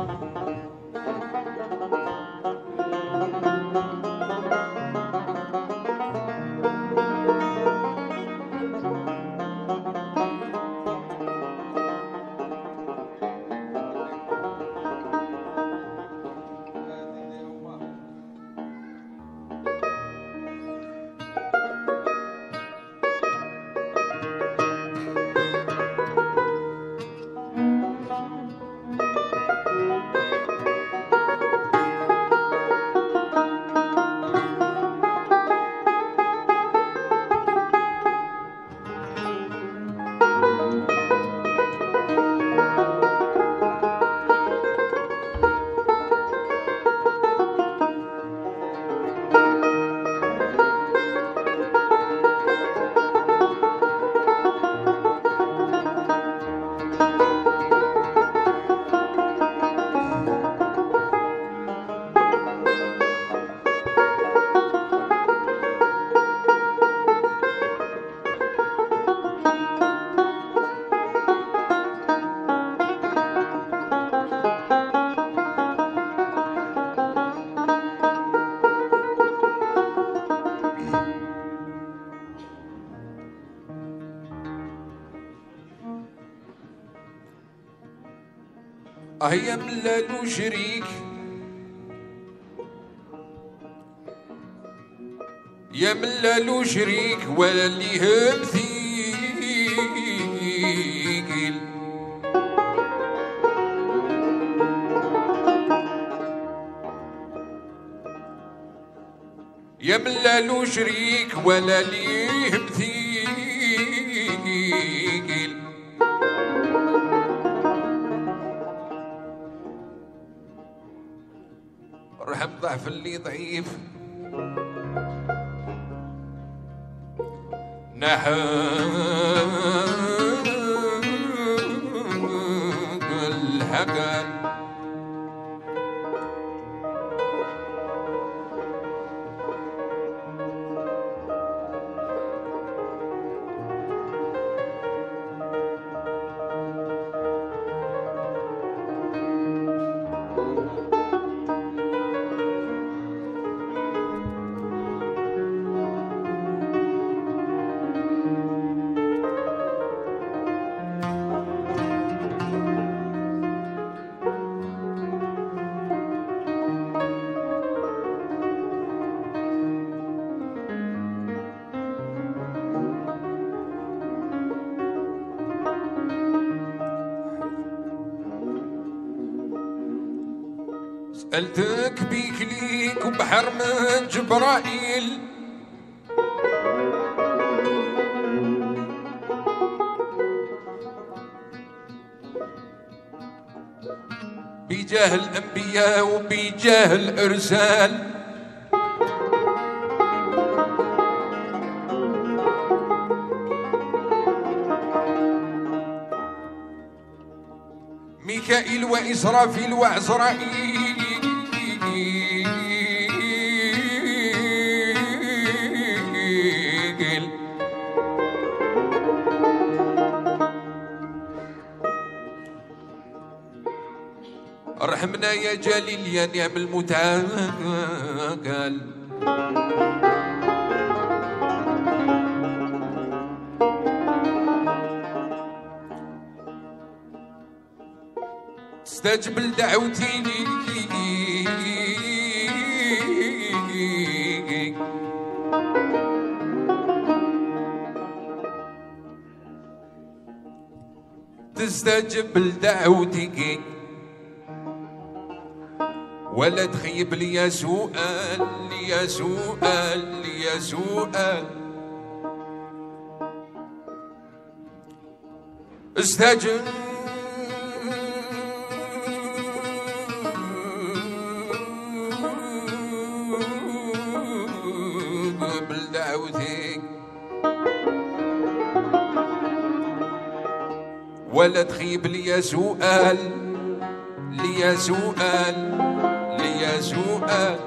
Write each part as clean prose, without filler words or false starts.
هيا ملالو شريك يا ملالو شريك ولا اللي هم ثقيل يا ملالو شريك ولا اللي هم ثقيل رحم ضعف اللي ضعيف الحقن سألتك بيك ليك وبحر من جبرائيل بجاه الأنبياء وبجاه الإرسال ميكائيل وإسرافيل وعزرائيل ارحمنا يا جليل يا نعم المتعاقل استجب لدعوتي تستجب لدعوتي ولا تخيب لي سؤال لي سؤال لي سؤال استجب بدعوتك ولا تخيب لي سؤال لي سؤال لي سؤال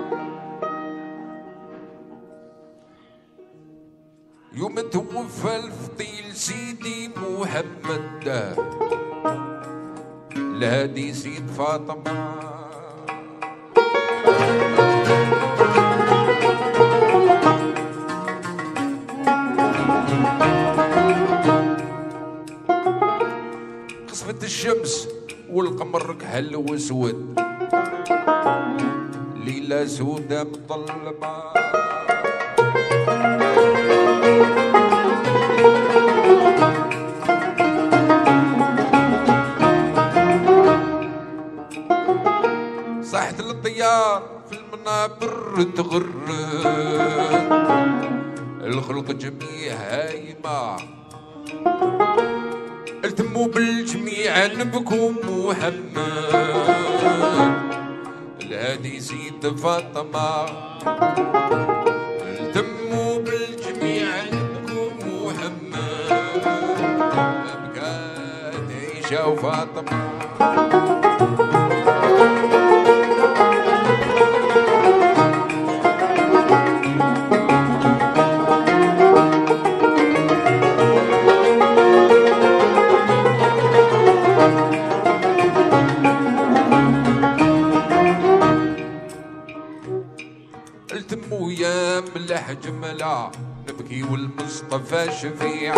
يوم توفى الفضيل سيدي محمد والهادي سيد فاطمة. خسفت الشمس والقمر كحل واسود، ليلة سودة مظلمة. صاحت للطيار في المنابر تغرد، الخلق جميع هايمة، التموا بالجميع نبكوا محمد، الهادي سيد فاطمة. التموا بالجميع نبكوا محمد، بكات عيشة وفاطمة. التموا يا ملح جملة نبكي والمصطفى شفيع،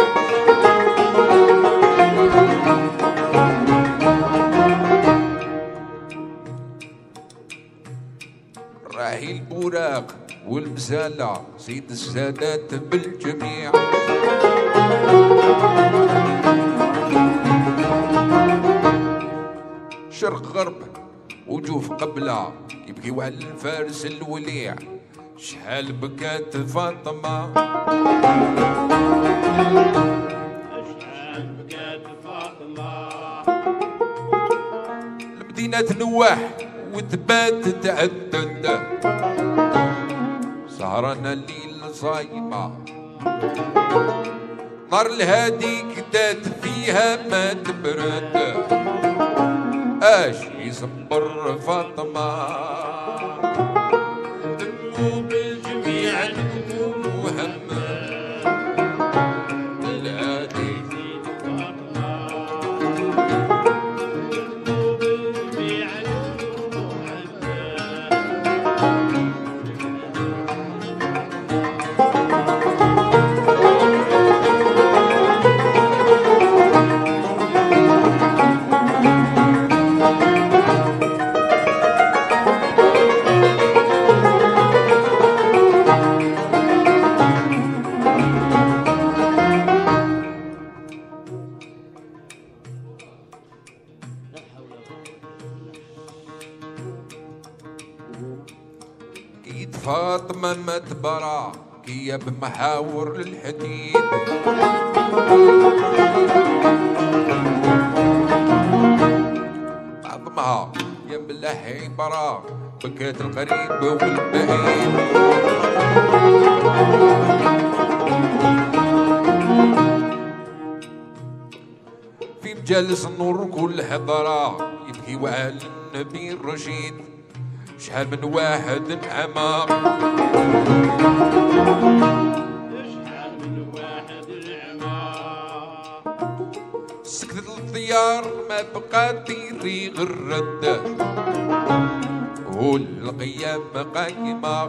راهي البوراق والمسالة سيد السادات بالجميع. شرق غرب وجوف قبلة يبكيو على الفارس الوليع، شحال بكات فاطمة، شحال بكات فاطمة. المدينة تنواح وتبات تعدد، سهرانة الليل صايمة، نار الهادي كدات فيها ما تبرد، اش يصبر فاطمة. دموا بالجميع نبكوا محمد، الهادي سيد فاطمة. دموا بالجميع نبكوا كيد فاطمة ما تبرى كيا بمحاور الحديد، عظمها يا ملاحي برا بكات القريب والبعيد. في مجالس النور كل حضرة يبكي وعلى النبي الرشيد، شحال من واحد انعمى، شحال من واحد انعمى. سكتت الطيار ما بقى ديري غير الرد، والقيام قايمة.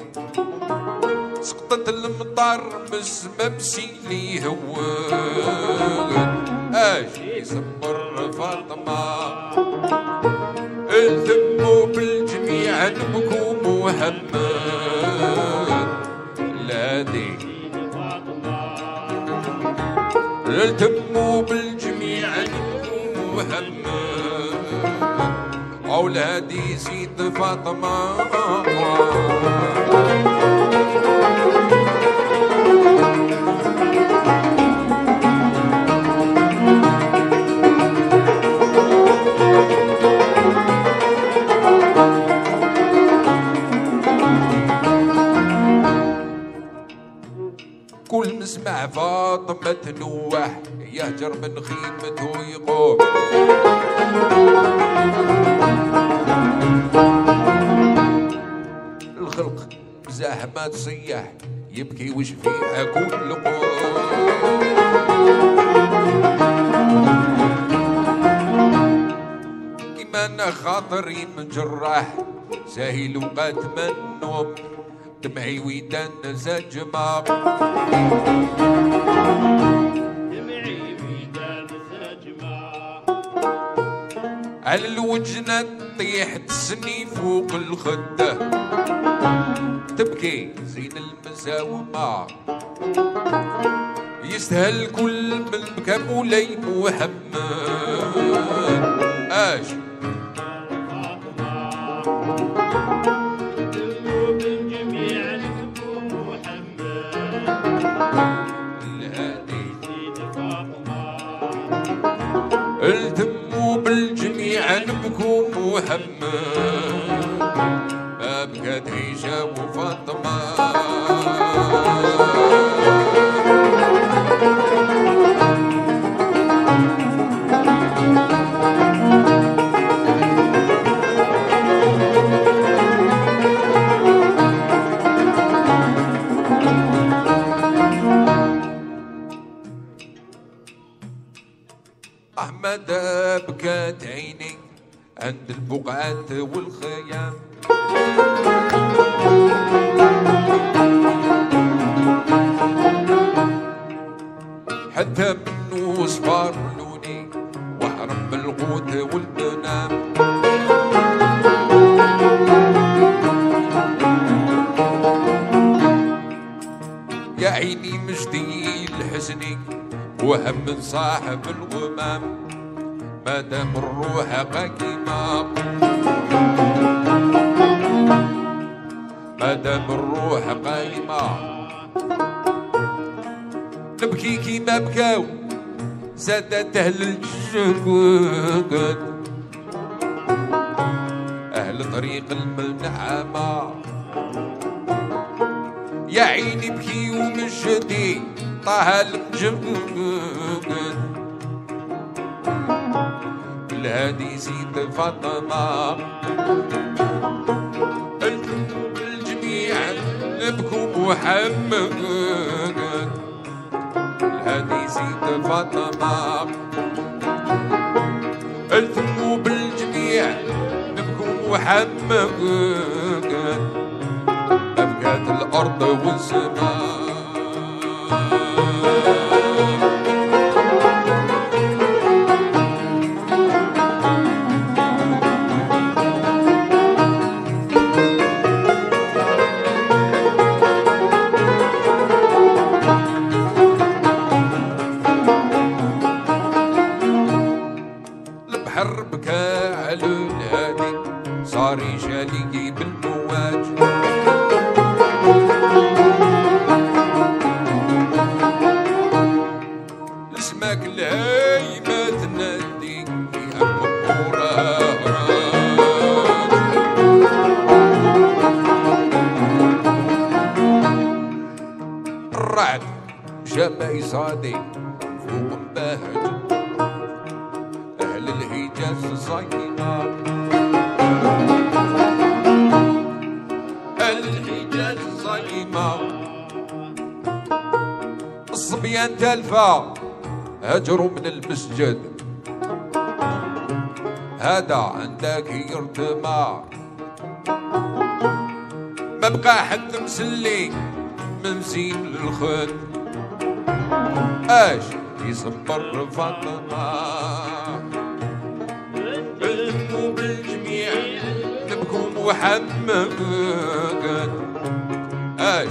سقطت المطار مسمى مسيلي هواد، اش يصبر فاطمة. التموا بالجميع نبكوا محمد، الهادي التموا بالجميع نبكوا محمد، او الهادي سيد فاطمة. كل نسمع فاطمة تنوح يهجر من خيمته يقوم، الخلق بزاحمة تصيح يبكي وشفيع كل قوم. وانا خاطري مجرح ساهل وقت من النوم دمعي ويدان زجمة دمعي ويدان زجمة على الوجنة تطيح تسني فوق الخدة تبكي زين المساومة يستاهل كل من بكى مولاي محمد اش التموا بالجميع نبكوا محمد ما بكات عيشة وفاطمة أحمد بكات عيني عند البقعات والخيام حتى منو صفار لوني وحرم بالقوت والبنام يا عيني مشتي لحزني وهم صاحب الغمام مادام الروح قايمة مادام الروح قايمة نبكي كيما بكاو زادت أهل الجهد أهل طريق المنعمة يا عيني بكي ومجدي طه الجهد بالهادي زيد فاطمة التموا بالجميع نبكوا محمد بالهادي زيد فاطمة التموا بالجميع نبكوا محمد أبكات الأرض والسماء البحر بكى على الهادي صار يجالي بالمواج السماك الهايمة تنادي فيها المقورة الرعد جاب يصادي فوق مباهج أهل الحجاز صايمة أهل الحجاز صايمة الصبيان تلفا هجروا من المسجد هذا عندك يرتمى ما بقى حد مسلي من زين للخد اش يصبر فاطمة التموا بالجميع نبكوا محمد اش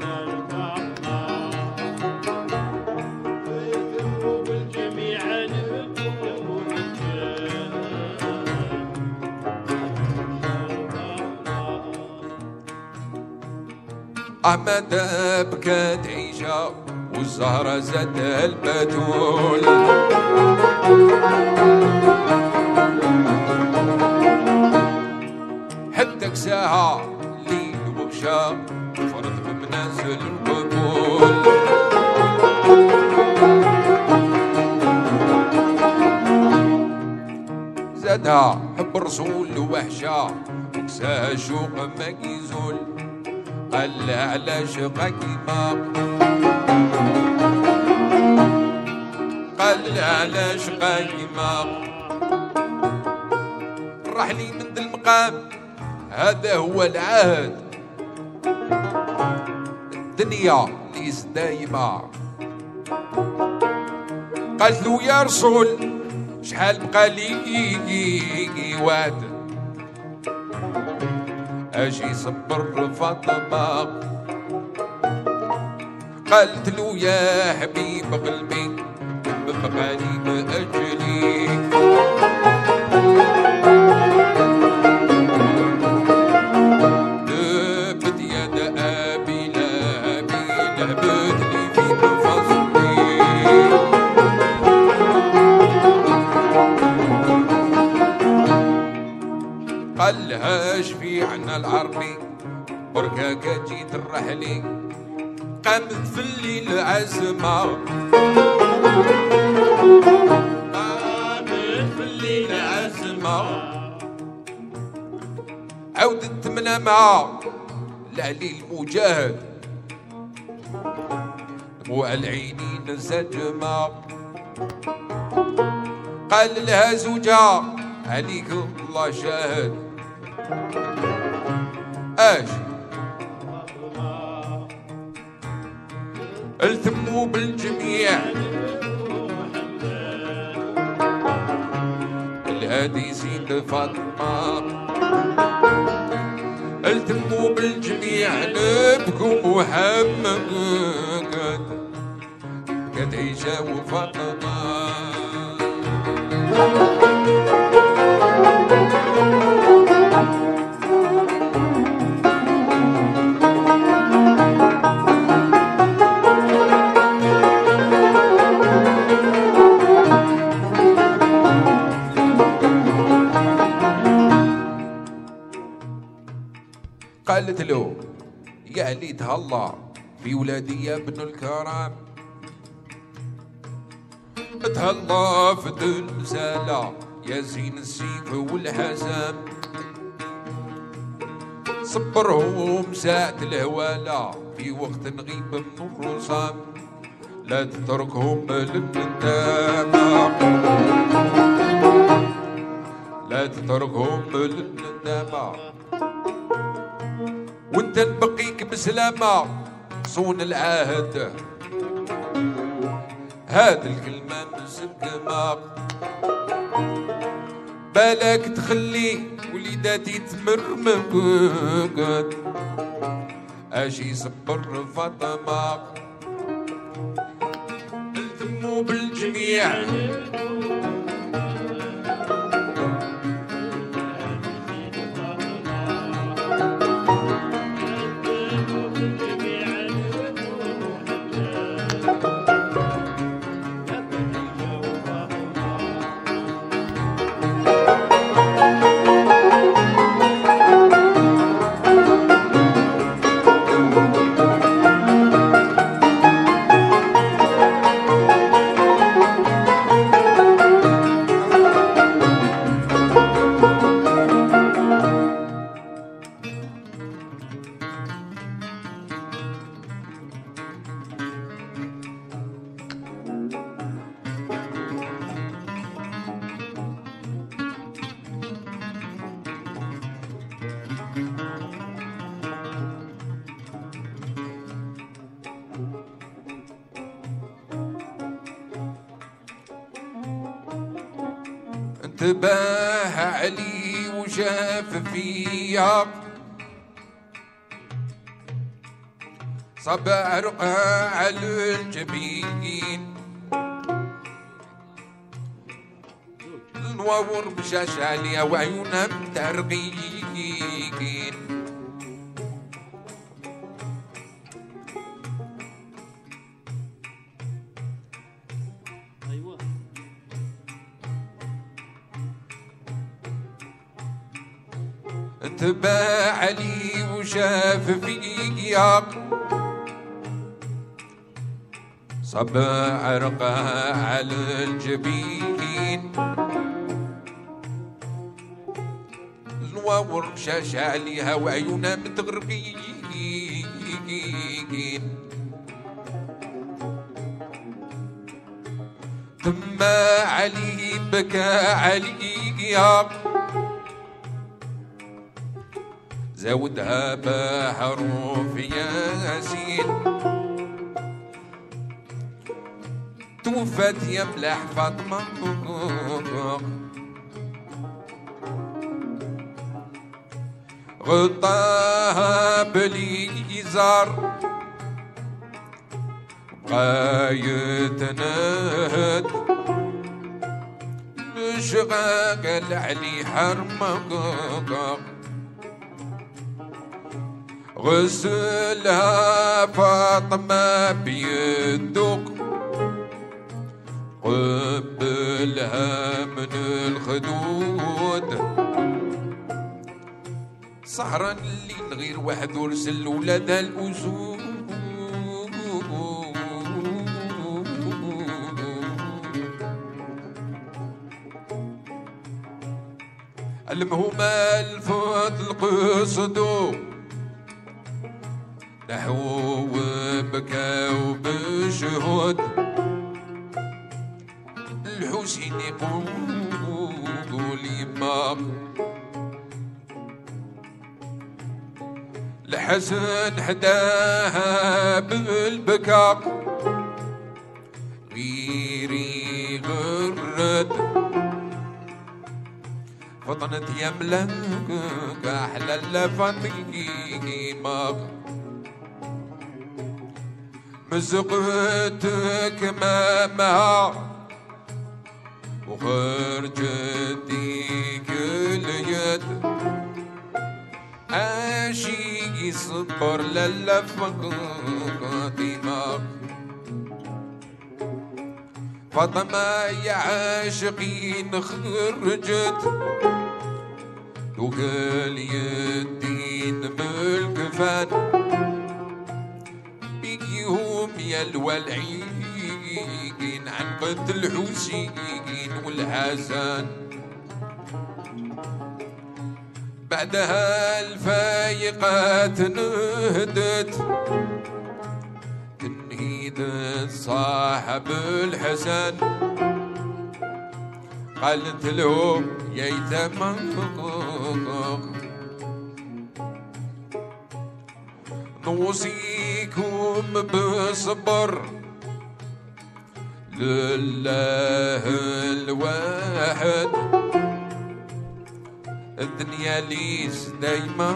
أحمد بكات عيشة والزهرة زادها البتول حتى ساعة ليل ومشى فرض بمنازل القبول زادها حب رسول وحشة وكساها شوق ما يزول قال علاش قايمة قال علاش قايمة الرحلي من ذا المقام. هذا هو العهد، الدنيا ليس دايمة. قالت له يا رسول شحال بقى لي واد، اجي يصبر فاطمة. قالت له يا حبيب قلبي بقى لي بأجلي. دبت يد أبي لهبي لهبت لي في مفصلي. قال لها شفي عنا العربي بركاكا جيت الرحلي. قامت في الليل عزمة، قامت في الليل عزمة. عودت منامها العلي المجاهد، دموع العينين سجمة. قال لها زوجها عليك الله شاهد. اش التموا بالجميع الهادي زين فاطمة. التموا بالجميع نبكوا محمد بكت عيشة وفاطمة. قالت له يا علي تهلا في ولادي يا ابن الكرام. تهلا في المسالة يا زين السيف والحزام. صبرهم ساعة الهوالة في وقت نغيب من الرسام. لا تتركهم للندامة، لا تتركهم للندامة. وانت نبقيك بسلامة صون العهد. هاد الكلمة مسكمة بالك تخلي وليداتي تمرمق. اجي صبر فاطمة التموا بالجميع. انتباه علي وشاف فيا صب عرقها على الجبين. النواور بشاش عليها وعيونها مترقين. انتباه علي وشاف فيا صب عرقها على الجبين. النواور مشاش عليها وعيونها متغرقين. ثم علي بكى علي زودها بحروف ياسين توفت يا ملاح فاطمة غطاها باليزار بقايت نهد مشغاقل علي حرمق غسلها فاطمة بيدق قبلها من الخدود سهران الليل غير واحد ورسل ولادها الأسود المهما الفضل قصدو نحو بكاو بشهود الحسين يقول يما الحسن حداها بالبكاء غيري غرد فطنت يملك احلى الفاطمه مزقتك مامها وخرجت ديك اليد عاشي يصبر للفاطمة فاطمة يا عاشقين خرجت وقال يدين بالكفان بيهم يا الولعين عن قتل الحسين والحسن بعدها الفايقات نهدت تنهيد صاحب الحسن قالت لهم يا يتامى نوصيكم بصبر لله الواحد الدنيا ليس دايما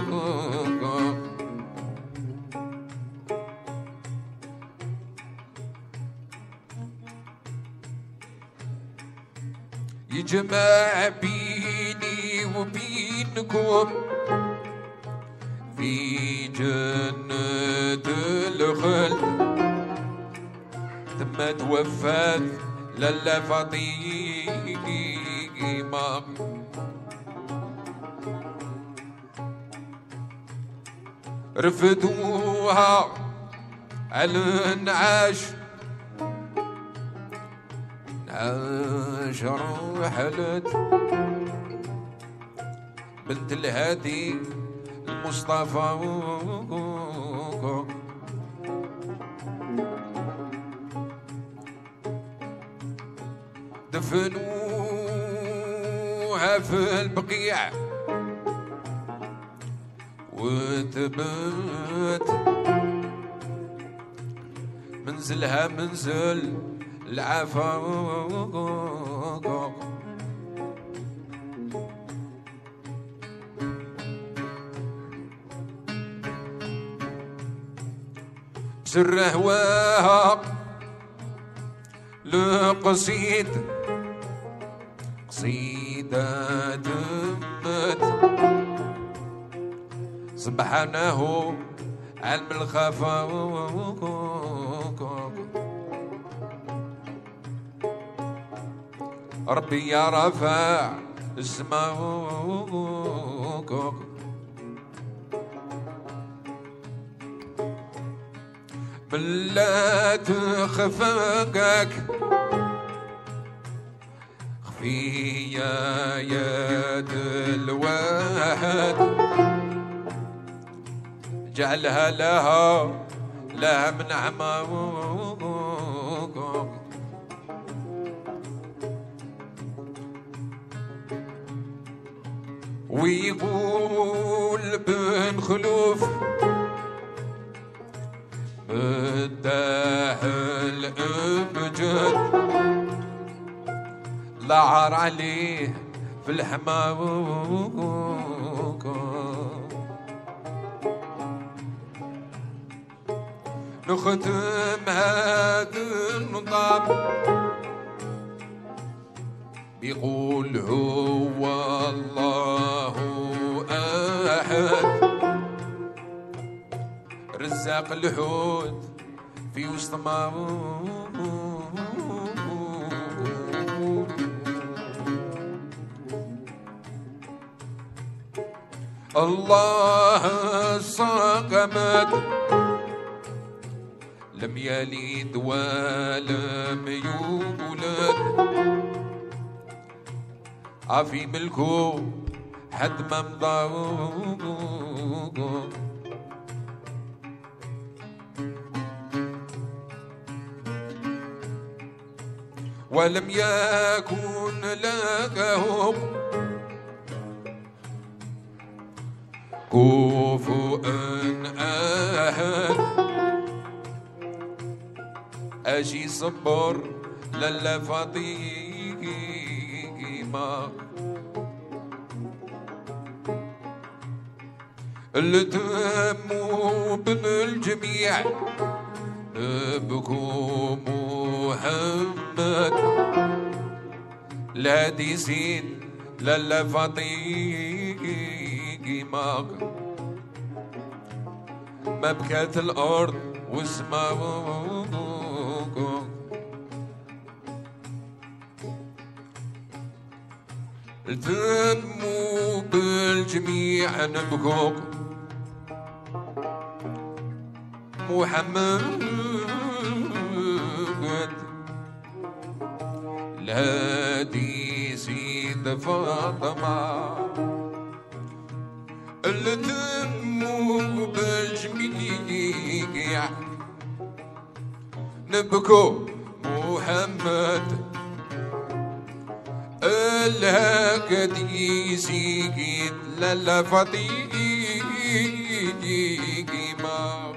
يجمع بيني وبينكم في جنة الخلد ثم توفت لالا فاطمة رفدوها على النعاش رحلت بنت الهادي المصطفى دفنوها في البقيع وتبت منزلها منزل العفاق سر هواها لقصيد قصيدة دمت سبحانه علم الخفاق ربي يا رفع السماء بلا تخفقك خفي يا يد الواحد جعلها لها من عماق ويقول بن خلوف مداح الأبجد لعر عليه في الحماوك نختم هذا النظام بيقول هو الله أحد رزاق الحوت في وسط ماء الله الصقمد لم يلد ولم يولد عافي ملكه حد ما مضى ولم يكن لكهم كفوا أحد أجي صبر للا فاطمة اللي تهموا بالجميع بكم محمد لا دي زين للا فاطمة ما بكات الأرض والسماء التموا بالجميع نبكوك محمد الهادي سيد فاطمة اللي تموا بالجميع نبكو محمد الهادي سيد للا فاطمة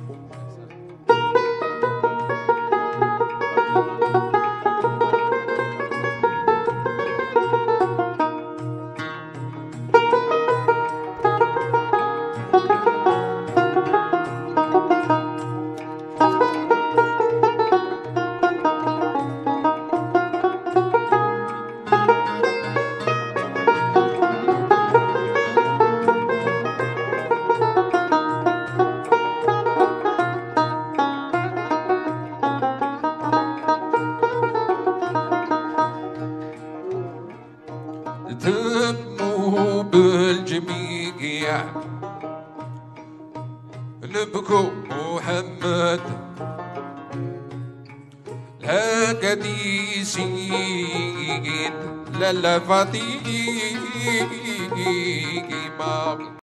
تموا بالجميع نبكو محمد هكذا سيد للا فاطمة